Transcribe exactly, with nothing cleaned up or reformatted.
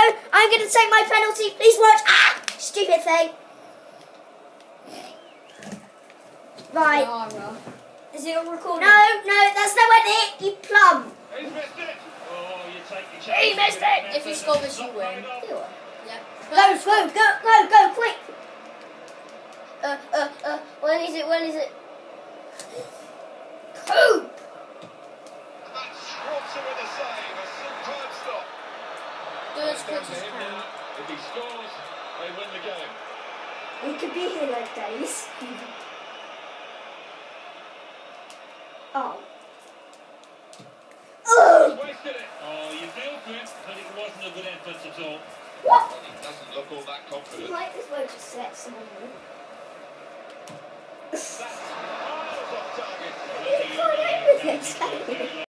I'm going to take my penalty. Please watch. Ah! Stupid thing. Right. Lara. Is it all recording? No, no, that's nowhere near. You plum. He's missed it. Oh, you take your chance. He missed it. If you score this, you win. Yeah. Go, go, go, go, go, quick. Uh, uh, uh, when is it, when is it? Coop. That's Schwarzer with a save. A superb stop. Do it as quick Down to as you him can. now. If he scores, they win the game. We could be here like days. Oh. He's wasted it. Oh, you feel good, but it wasn't a good effort at all. What? Well, he doesn't look all that confident. Might as well just let someone know. That's miles off target. You can't aim with this, can you?